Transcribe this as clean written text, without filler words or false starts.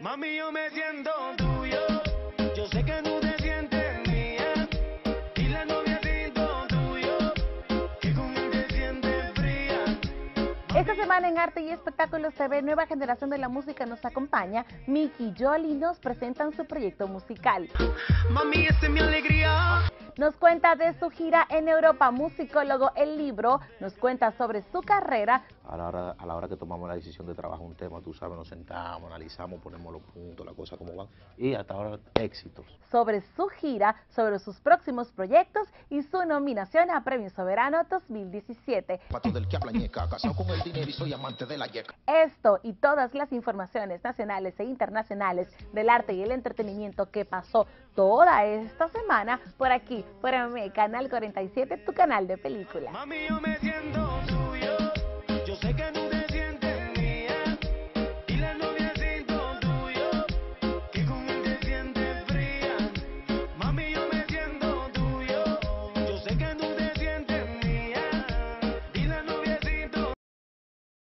Mami, yo me siento tuyo, yo sé que no te sientes mía, y la novia siento tuyo, que con él te sientes fría. Esta semana en Arte y Espectáculos TV, Nueva Generación de la Música nos acompaña. Miki y Yoli nos presentan su proyecto musical. Mami, esa es mi alegría. Nos cuenta de su gira en Europa, Musicólogo, el libro, nos cuenta sobre su carrera. A la hora que tomamos la decisión de trabajar un tema, tú sabes, nos sentamos, analizamos, ponemos los puntos, las cosas como van, y hasta ahora éxitos. Sobre su gira, sobre sus próximos proyectos y su nominación a Premio Soberano 2017. Pato del que habla ñeca, casado con el dinero y soy amante de la yeca. Esto y todas las informaciones nacionales e internacionales del arte y el entretenimiento que pasó toda esta semana por aquí, por AME, Canal 47, tu canal de películas. Mami, yo me siento tuyo, yo sé que no